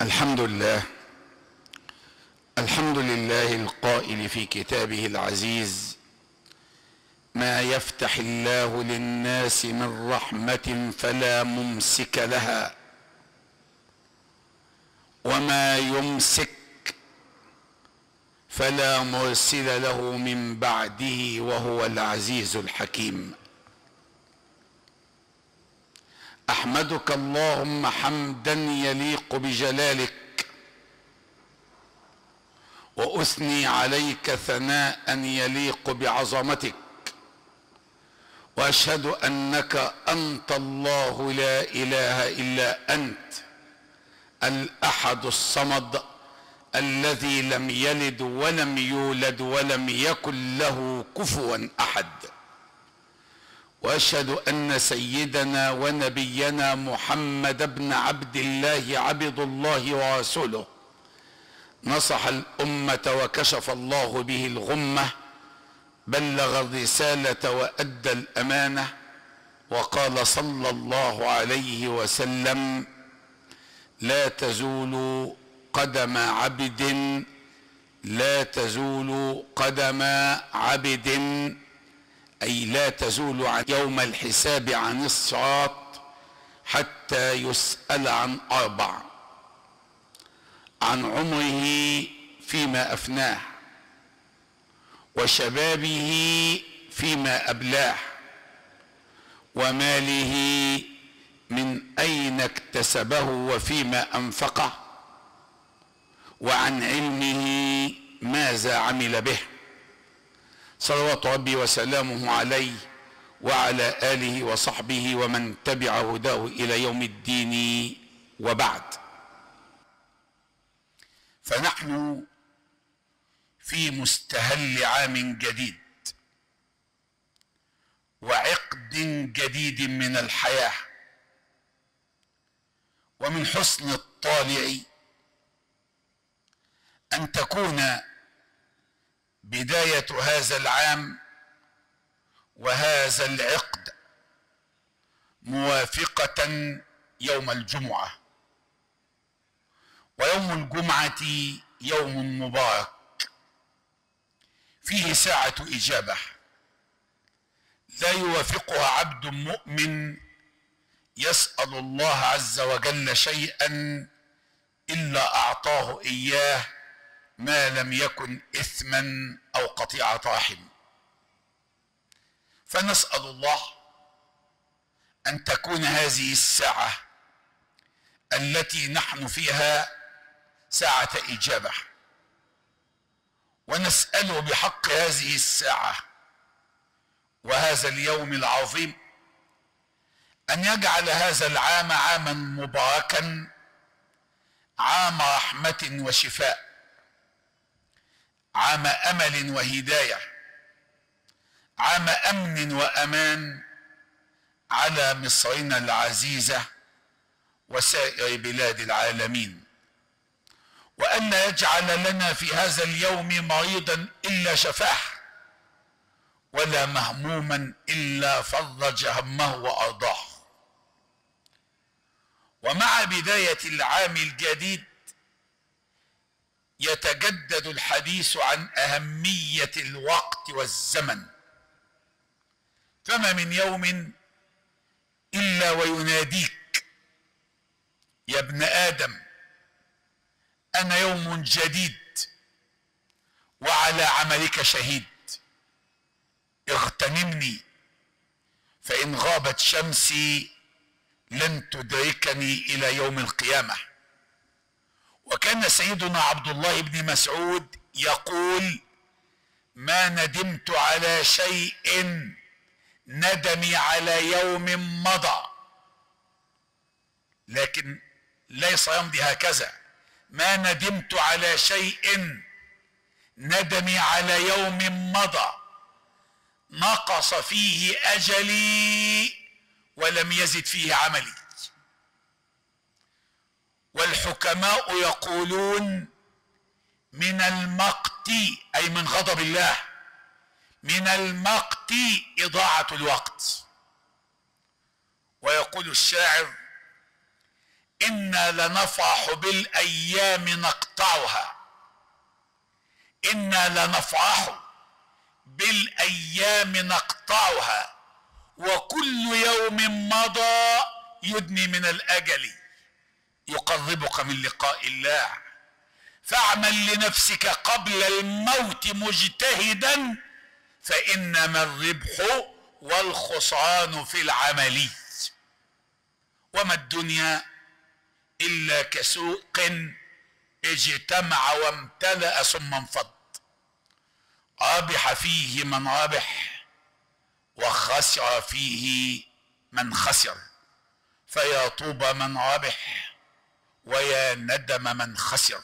الحمد لله. الحمد لله القائل في كتابه العزيز: ما يفتح الله للناس من رحمة فلا ممسك لها وما يمسك فلا مرسل له من بعده وهو العزيز الحكيم. احمدك اللهم حمدا يليق بجلالك، واثني عليك ثناء يليق بعظمتك، واشهد انك انت الله لا اله الا انت الاحد الصمد الذي لم يلد ولم يولد ولم يكن له كفوا احد. واشهد ان سيدنا ونبينا محمد بن عبد الله عبد الله ورسوله نصح الامه وكشف الله به الغمه، بلغ الرساله وادى الامانه، وقال صلى الله عليه وسلم: لا تزول قدم عبد أي لا تزول عن يوم الحساب عن الصراط حتى يسأل عن أربع: عن عمره فيما أفناه، وشبابه فيما أبلاه، وماله من أين اكتسبه وفيما أنفقه، وعن علمه ماذا عمل به، صلوات ربي وسلامه عليه وعلى آله وصحبه ومن تبع هداه إلى يوم الدين. وبعد، فنحن في مستهل عام جديد وعقد جديد من الحياة، ومن حسن الطالع أن تكون بداية هذا العام وهذا العقد موافقة يوم الجمعة، ويوم الجمعة يوم مبارك فيه ساعة إجابة لا يوافقها عبد مؤمن يسأل الله عز وجل شيئا إلا أعطاه إياه ما لم يكن إثما أو قطيعة رحم. فنسأل الله أن تكون هذه الساعة التي نحن فيها ساعة إجابة، ونسأله بحق هذه الساعة وهذا اليوم العظيم أن يجعل هذا العام عاما مباركا، عام رحمة وشفاء، عام أمل وهداية، عام أمن وأمان على مصرنا العزيزة وسائر بلاد العالمين، وأن لا يجعل لنا في هذا اليوم مريضا إلا شفاه، ولا مهموما إلا فرج همه وأرضاه. ومع بداية العام الجديد يتجدد الحديث عن أهمية الوقت والزمن، فما من يوم إلا ويناديك: يا ابن آدم، أنا يوم جديد وعلى عملك شهيد، اغتنمني فإن غابت شمسي لن تدركني إلى يوم القيامة. وكان سيدنا عبد الله بن مسعود يقول: ما ندمت على شيء ندمي على يوم مضى. لكن ليس يمضي هكذا: ما ندمت على شيء ندمي على يوم مضى نقص فيه أجلي ولم يزد فيه عملي. والحكماء يقولون: من المقت أي من غضب الله، من المقت إضاعة الوقت. ويقول الشاعر: إنا لنفرح بالأيام نقطعها، إنا لنفرح بالأيام نقطعها، وكل يوم مضى يدني من الأجل يقربك من لقاء الله. فاعمل لنفسك قبل الموت مجتهدا، فإنما الربح والخسران في العمل. وما الدنيا إلا كسوق اجتمع وامتلأ ثم انفض، ربح فيه من ربح وخسر فيه من خسر، فيا طوبى من ربح ويا ندم من خسر.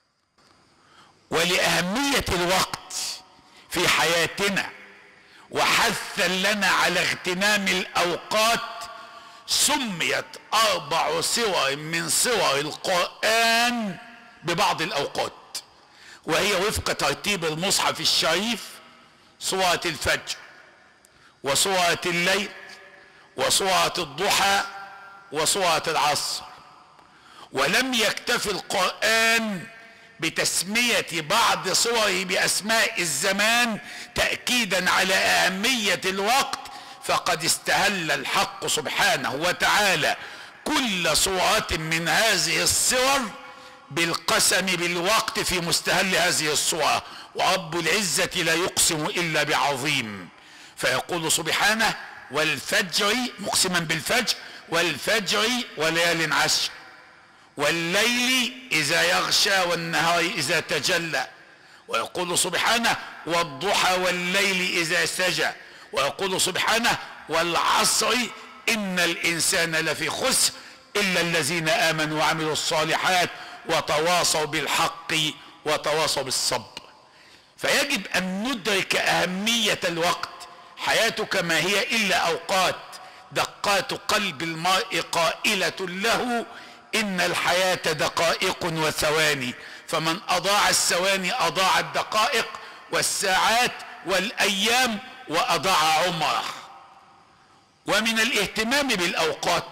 ولأهمية الوقت في حياتنا وحثا لنا على اغتنام الأوقات سميت 4 سور من سور القرآن ببعض الأوقات، وهي وفق ترتيب المصحف الشريف: سورة الفجر، وسورة الليل، وسورة الضحى، وسورة العصر. ولم يكتف القرآن بتسمية بعض سوره بأسماء الزمان تأكيدا على أهمية الوقت، فقد استهل الحق سبحانه وتعالى كل سورة من هذه السور بالقسم بالوقت في مستهل هذه السورة، ورب العزة لا يقسم إلا بعظيم، فيقول سبحانه: والفجر، مقسما بالفجر: والفجر وليال عشر، والليل إذا يغشى، والنهار إذا تجلى. ويقول سبحانه: والضحى والليل إذا سجى. ويقول سبحانه: والعصر إن الإنسان لفي خسر إلا الذين آمنوا وعملوا الصالحات وتواصوا بالحق وتواصوا بالصبر. فيجب أن ندرك أهمية الوقت. حياتك ما هي إلا أوقات، دقات قلب المرء قائلة له: إن الحياة دقائق وثواني، فمن أضاع الثواني أضاع الدقائق والساعات والأيام وأضاع عمره. ومن الاهتمام بالأوقات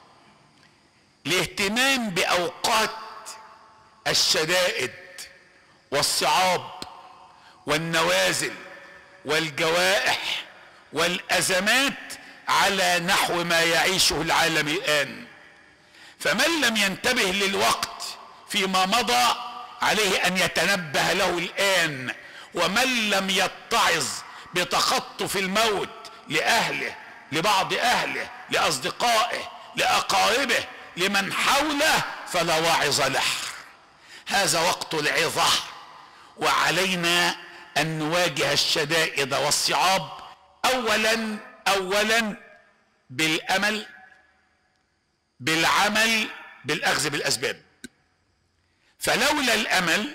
الاهتمام بأوقات الشدائد والصعاب والنوازل والجوائح والأزمات على نحو ما يعيشه العالم الآن. فمن لم ينتبه للوقت فيما مضى عليه أن يتنبه له الآن، ومن لم يتعظ بتخطف الموت لأهله، لبعض أهله، لأصدقائه، لأقاربه، لمن حوله، فلا واعظ له. هذا وقت العظة، وعلينا أن نواجه الشدائد والصعاب أولا بالأمل، بالعمل، بالأخذ بالأسباب. فلولا الأمل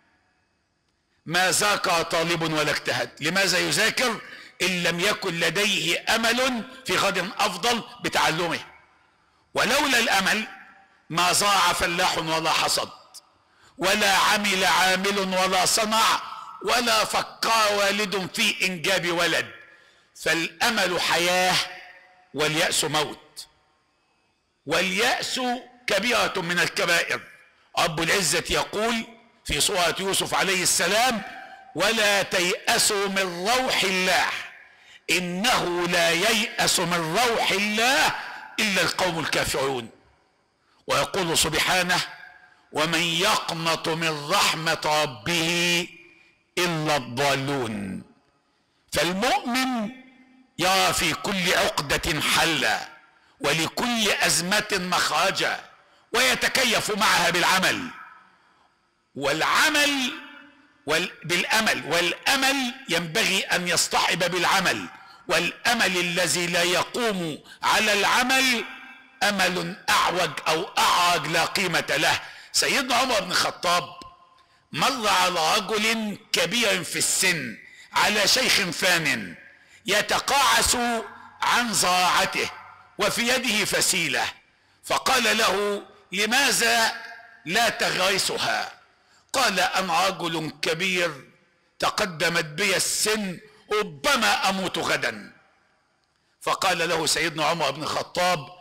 ما ذاكر طالب ولا اجتهد. لماذا يذاكر إن لم يكن لديه أمل في غد أفضل بتعلمه؟ ولولا الأمل ما زرع فلاح ولا حصد، ولا عمل عامل ولا صنع، ولا فكر والد في إنجاب ولد. فالأمل حياة واليأس موت، واليأس كبيرة من الكبائر. رب العزة يقول في سورة يوسف عليه السلام: ولا تيأسوا من روح الله إنه لا ييأس من روح الله إلا القوم الكافرون. ويقول سبحانه: ومن يقنط من رحمة ربه إلا الضالون. فالمؤمن يرى في كل عقدة حلا، ولكل أزمة مخرجا، ويتكيف معها بالعمل، والعمل بالأمل، والأمل ينبغي أن يصطحب بالعمل. والأمل الذي لا يقوم على العمل أمل أعوج أو أعرج لا قيمة له. سيدنا عمر بن الخطاب مر على رجل كبير في السن على شيخ فان يتقاعس عن زراعته وفي يده فسيلة، فقال له: لماذا لا تغرسها؟ قال: أنا رجل كبير تقدمت بي السن، ربما أموت غدا. فقال له سيدنا عمر بن الخطاب: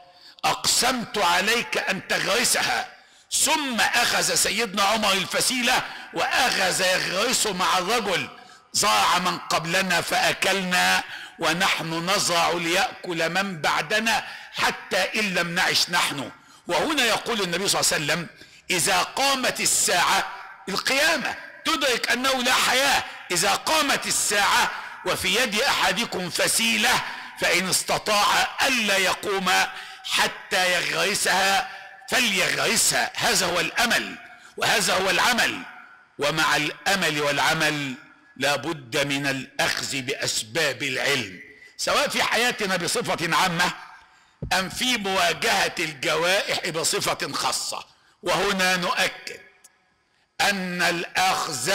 أقسمت عليك أن تغرسها. ثم أخذ سيدنا عمر الفسيلة وأخذ يغرس مع الرجل. زرع من قبلنا فأكلنا ونحن نزرع ليأكل من بعدنا حتى إن لم نعش نحن. وهنا يقول النبي صلى الله عليه وسلم إذا قامت الساعة، القيامة تدرك أنه لا حياة، إذا قامت الساعة وفي يد أحدكم فسيلة فإن استطاع ألا يقوم حتى يغرسها فليغرسها. هذا هو الأمل وهذا هو العمل. ومع الأمل والعمل لابد من الأخذ بأسباب العلم، سواء في حياتنا بصفة عامة أم في مواجهة الجوائح بصفة خاصة. وهنا نؤكد أن الأخذ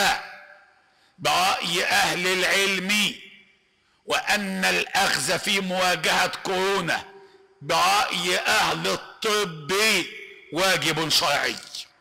برأي أهل العلم وأن الأخذ في مواجهة كورونا برأي أهل الطب واجب شرعي.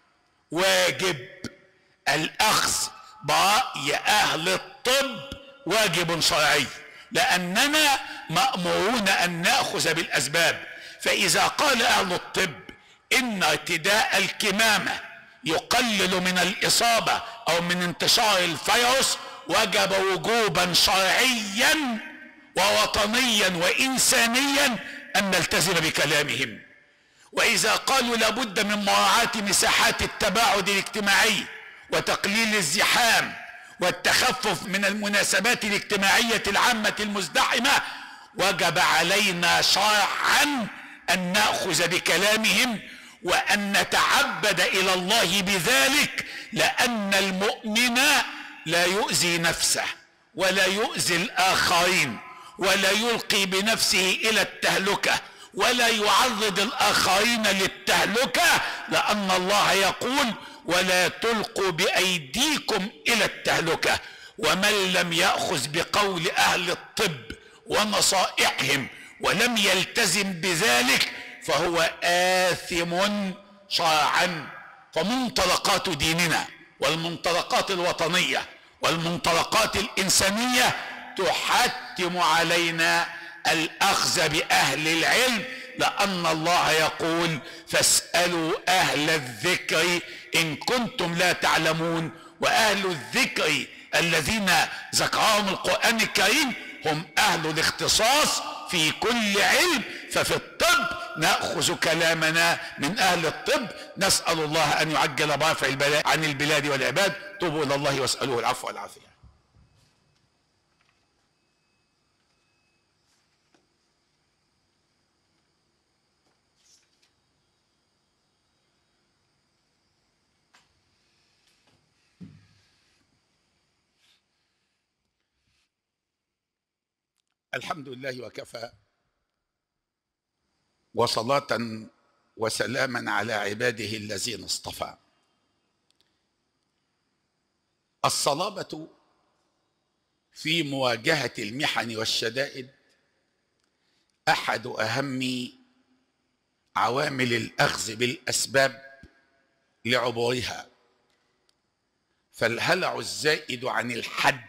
واجب الأخذ برأي أهل الطب واجب شرعي، لأننا مأمورون أن نأخذ بالأسباب. فإذا قال أهل الطب إن ارتداء الكمامة يقلل من الإصابة أو من انتشار الفيروس، وجب وجوبا شرعيا ووطنيا وإنسانيا أن نلتزم بكلامهم. وإذا قالوا لابد من مراعاة مساحات التباعد الاجتماعي وتقليل الزحام والتخفف من المناسبات الاجتماعية العامة المزدحمة، وجب علينا شرعا أن نأخذ بكلامهم وأن نتعبد إلى الله بذلك، لأن المؤمن لا يؤذي نفسه ولا يؤذي الآخرين ولا يلقي بنفسه إلى التهلكة ولا يعرض الآخرين للتهلكة، لأن الله يقول ولا تلقوا بأيديكم إلى التهلكة. ومن لم يأخذ بقول أهل الطب ونصائحهم ولم يلتزم بذلك فهو آثم شرعا. فمنطلقات ديننا والمنطلقات الوطنية والمنطلقات الإنسانية تحتم علينا الأخذ بأهل العلم، لأن الله يقول فاسألوا أهل الذكر إن كنتم لا تعلمون. وأهل الذكر الذين ذكرهم القرآن الكريم هم أهل الاختصاص في كل علم. ففي الطب نأخذ كلامنا من أهل الطب. نسأل الله أن يعجل برفع البلاء عن البلاد والعباد. توبوا إلى الله واسألوه العفو والعافية. الحمد لله وكفى، وصلاة وسلاما على عباده الذين اصطفى. الصلابة في مواجهة المحن والشدائد أحد أهم عوامل الأخذ بالأسباب لعبورها. فالهلع الزائد عن الحد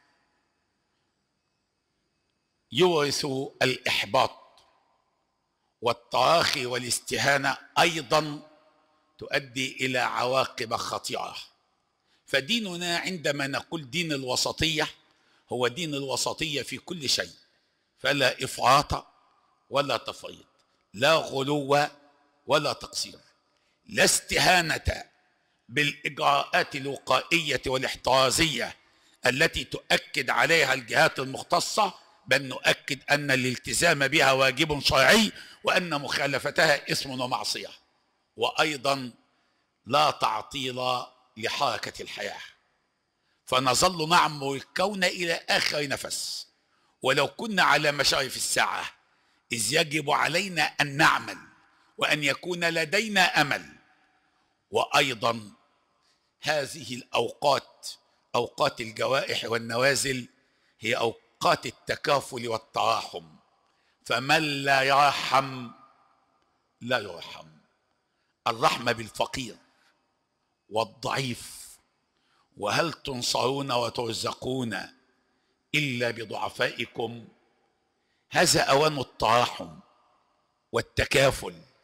يورث الإحباط، والتراخي والاستهانة أيضا تؤدي إلى عواقب خطيرة. فديننا عندما نقول دين الوسطية هو دين الوسطية في كل شيء، فلا إفراط ولا تفريط، لا غلو ولا تقصير، لا استهانة بالإجراءات الوقائية والاحترازية التي تؤكد عليها الجهات المختصة، بل نؤكد أن الالتزام بها واجب شرعي وأن مخالفتها إثم ومعصية. وأيضا لا تعطيل لحركة الحياة، فنظل نعمر الكون إلى آخر نفس ولو كنا على مشارف الساعة، إذ يجب علينا أن نعمل وأن يكون لدينا أمل. وأيضا هذه الأوقات أوقات الجوائح والنوازل هي أوقات التكافل والتراحم، فمن لا يرحم لا يرحم. الرحمة بالفقير والضعيف، وهل تنصرون وترزقون إلا بضعفائكم. هذا أوان التراحم والتكافل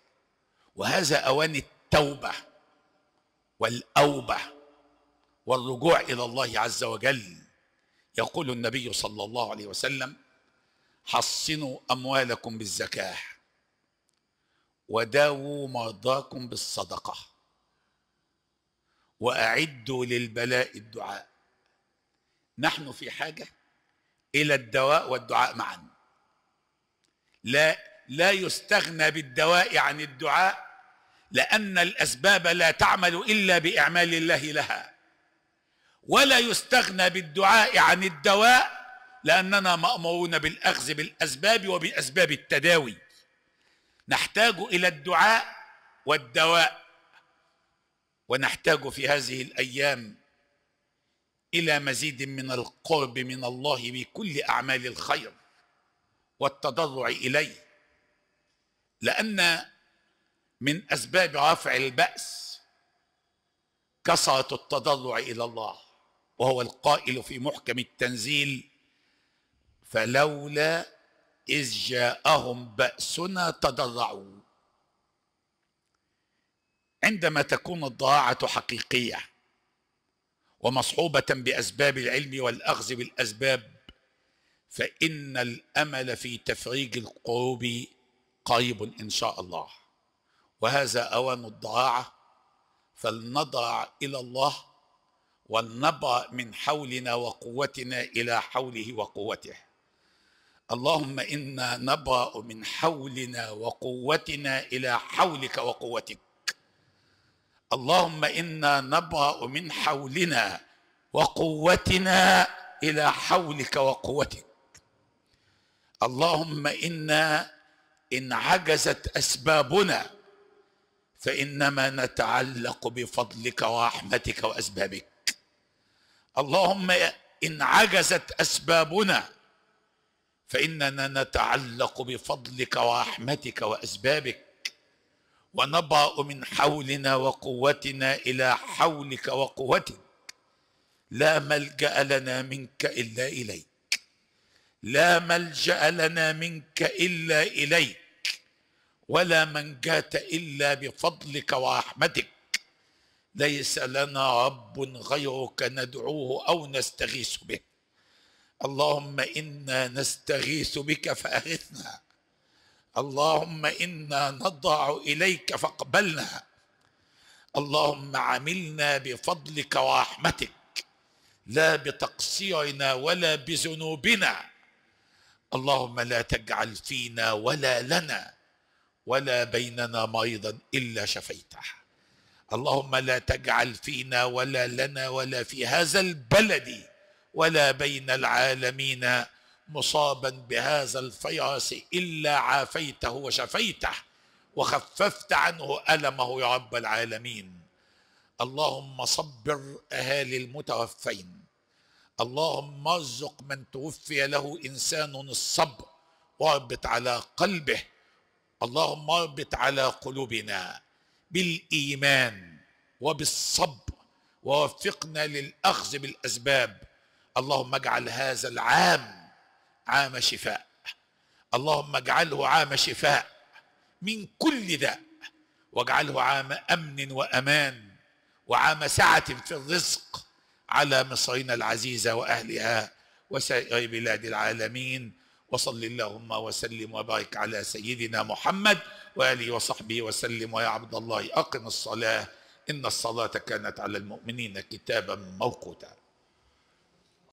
وهذا أوان التوبة والأوبة والرجوع إلى الله عز وجل. يقول النبي صلى الله عليه وسلم: حصنوا أموالكم بالزكاة وداووا مرضاكم بالصدقة وأعدوا للبلاء الدعاء. نحن في حاجة إلى الدواء والدعاء معا. لا يستغنى بالدواء عن الدعاء، لأن الأسباب لا تعمل إلا بإعمال الله لها، ولا يستغنى بالدعاء عن الدواء لأننا مأمورون بالأخذ بالأسباب وبأسباب التداوي. نحتاج إلى الدعاء والدواء، ونحتاج في هذه الأيام إلى مزيد من القرب من الله بكل أعمال الخير والتضرع إليه، لأن من أسباب رفع البأس كثرة التضرع إلى الله، وهو القائل في محكم التنزيل: فلولا إذ جاءهم بأسنا تضرعوا. عندما تكون الضراعة حقيقية ومصحوبة بأسباب العلم والأخذ بالأسباب، فإن الأمل في تفريج القلوب قريب إن شاء الله. وهذا أوان الضراعة، فلنضرع إلى الله ولنبرأ من حولنا وقوتنا إلى حوله وقوته. اللهم إنا نبرأ من حولنا وقوتنا إلى حولك وقوتك. اللهم إنا نبرأ من حولنا وقوتنا إلى حولك وقوتك. اللهم إنا إن عجزت أسبابنا فإنما نتعلق بفضلك ورحمتك وأسبابك. اللهم إن عجزت أسبابنا فإننا نتعلق بفضلك ورحمتك وأسبابك، ونبرأ من حولنا وقوتنا إلى حولك وقوتك. لا ملجأ لنا منك إلا إليك، لا ملجأ لنا منك إلا إليك، ولا منجاة إلا بفضلك ورحمتك. ليس لنا رب غيرك ندعوه أو نستغيث به. اللهم إنا نستغيث بك فأغثنا. اللهم إنا نضع إليك فاقبلنا. اللهم عاملنا بفضلك ورحمتك، لا بتقصيرنا ولا بذنوبنا. اللهم لا تجعل فينا ولا لنا ولا بيننا مريضا إلا شفيته. اللهم لا تجعل فينا ولا لنا ولا في هذا البلد ولا بين العالمين مصابا بهذا الفيروس إلا عافيته وشفيته وخففت عنه ألمه يا رب العالمين. اللهم صبر أهالي المتوفين. اللهم ارزق من توفي له إنسان الصبر واربط على قلبه. اللهم اربط على قلوبنا بالإيمان وبالصبر، ووفقنا للأخذ بالأسباب. اللهم اجعل هذا العام عام شفاء. اللهم اجعله عام شفاء من كل داء، واجعله عام أمن وأمان وعام سعة في الرزق على مصرنا العزيزة وأهلها وسائر بلاد العالمين. وصل اللهم وسلم وبارك على سيدنا محمد وآله وصحبه وسلم. ويا عبد الله أقم الصلاة إن الصلاة كانت على المؤمنين كتابا موقوتا.